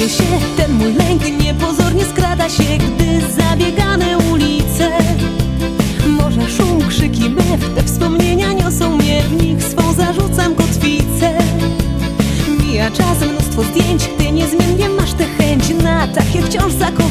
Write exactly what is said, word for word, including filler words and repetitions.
Boję się, ten mój lęk niepozornie skrada się, gdy zabiegane ulice, morza, szum, krzyki, mew, te wspomnienia niosą mnie, w nich swą zarzucam kotwicę. Mija czas, mnóstwo zdjęć, ty niezmiennie masz tę chęć na takie wciąż zakochane